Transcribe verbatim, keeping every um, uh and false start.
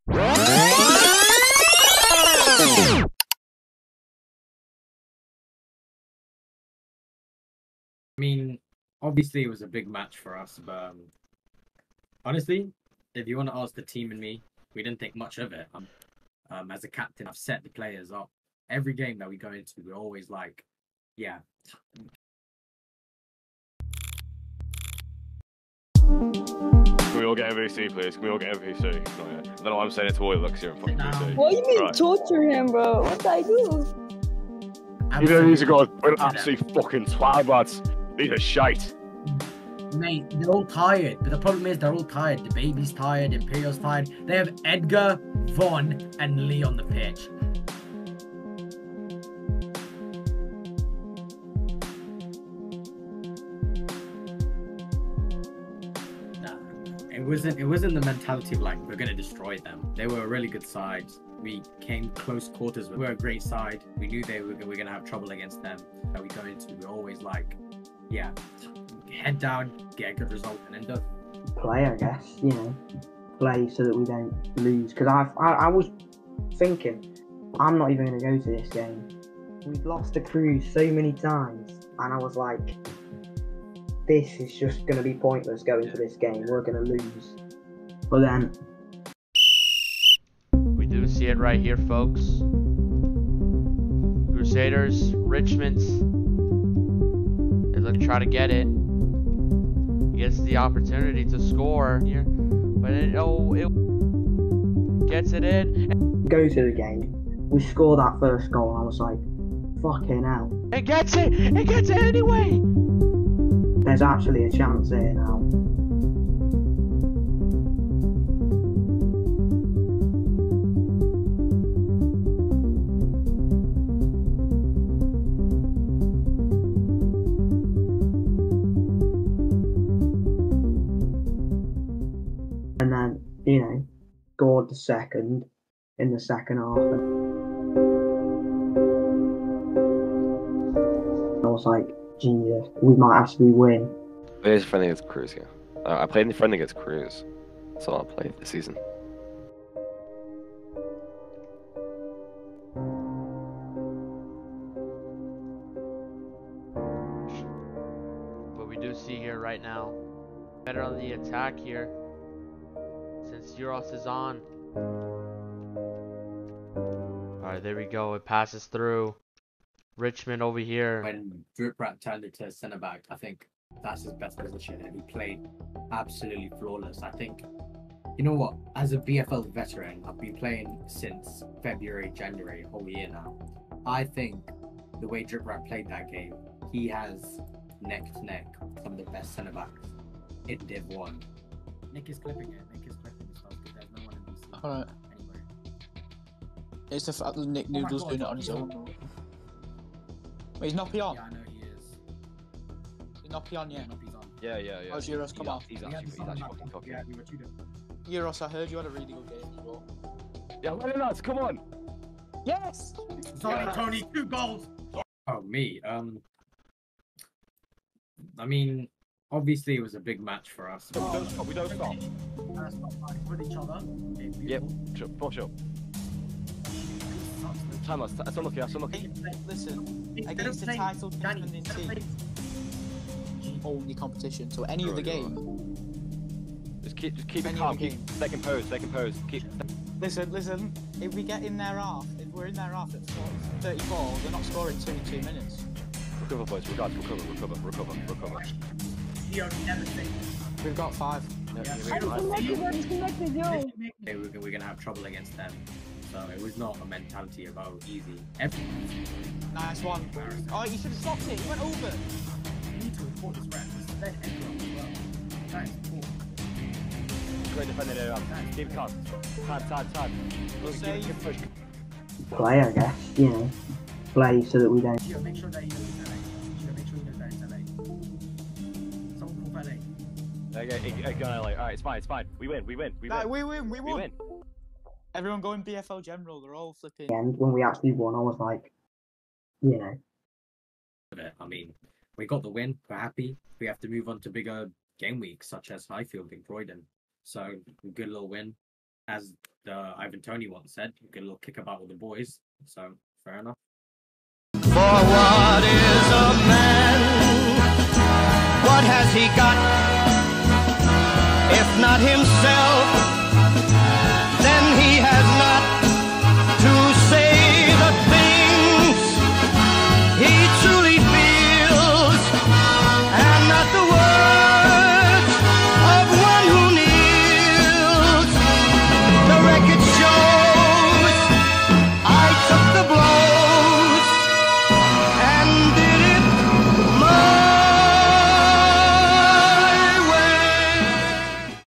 I mean, obviously it was a big match for us, but um, honestly, if you want to ask the team and me, we didn't think much of it. Um, um, as a captain, I've set the players up. Every game that we go into, we're always like, yeah. Can we all get M V C, please? Can we all get M V C? I don't know why I'm saying it to all looks here in fucking V C. What do you mean Right. torture him, bro? What did I do? You know these are guys, we're absolute fucking twat lads. These are shite. Mate, they're all tired, but the problem is they're all tired. The baby's tired, Imperial's tired. They have Edgar, Vaughn, and Lee on the pitch. Nah, it wasn't. It wasn't the mentality of like we're gonna destroy them. They were a really good side. We came close quarters. We were a great side. We knew they were, we were gonna have trouble against them. That we go into, we're always like, yeah. Head down, get a good result, and end up play, I guess, you know, play so that we don't lose. Because I, I, I was thinking, I'm not even going to go to this game. We've lost the cruise so many times, and I was like, this is just going to be pointless going to this game. We're going to lose. But then, we do see it right here, folks. Crusaders, Richmond. They look to try to get it. Gets the opportunity to score here, but it oh it gets it in. Go to the game. We score that first goal. I was like, fucking hell. It gets it. It gets it anyway. There's actually a chance here now. And then, you know, scored the second in the second half. And I was like, genius, we might actually win. Played friendly against Cruz, yeah. Uh, I played in the friendly against Cruz. That's all I played this season. But we do see here right now, better on the attack here. Since Euros is on. Alright, there we go. It passes through. Richmond over here. when Driprat turned it to centre back, I think that's his best position, and he played absolutely flawless. I think, you know what? As a B F L veteran, I've been playing since February, January, a whole year now. I think the way Driprat played that game, he has neck to neck some of the best centre backs in Div One. Nick is clipping it. Nick is clipping the stuff because there's no one in B C. Alright. Anyway. It's the fact that Nick Oh my Noodle's God, doing it on his yeah. own. Wait, he's not beyond. Yeah, I know he is. He's not beyond yet. Yeah, he's on. Yeah, yeah, yeah. Oh, Euros, come he's, on. He's We actually, had he's the sun actually back fucking on. cooking. Yeah, we were cheating. Euros, I heard you had a really good game as well. Yeah, well, lads, come on. Yes! Sorry, Yeah. Tony, two goals. Oh, me. Um, I mean, obviously it was a big match for us. We don't stop, we don't stop. Uh, stop fighting with each other. Okay, Yep, beautiful. sure, push up. Time, that's, that's unlucky, that's unlucky. Listen, Instead against of the saying- title Danny, defending instead of team, saying- only competition. So any other Right, game. Just keep, just keep it Any calm, other keep, game. they compose, they compose, keep... Listen, listen. If we get in their half, if we're in their half at thirty-four, we're not scoring two in two minutes. Recover, boys, recover, recover, recover, recover, recover. He only never thinks. We've got five. No, Yeah. you're I'm right. connected, I'm connected, yo. Okay, we're, we're gonna have trouble against them. So it was not a mentality of oh easy. Every Nice one. Oh, you should have stopped it. He went over. you need to report this rep. This is their head as well. That is poor. Great defending area. Keep it calm. Time, time, time. We'll Keep, save. keep push. Play, I guess, you know, play so that we don't. Gio, make sure that he knows it's L A. Gio, make sure he knows that it's L A. Someone call L A. Okay, okay, alright, it's fine, it's fine. We win, we win, we Nah, win. we win, we We won. win. Everyone going B F L General. They're all flipping. The end, when we actually won, I was like, you know, I mean, we got the win. We're happy. We have to move on to bigger game weeks, such as Highfield and Croydon. So, a good little win. as the Ivan Toney once said, get a little kickabout with the boys. So fair enough. For what is a man? What has he got? If not himself,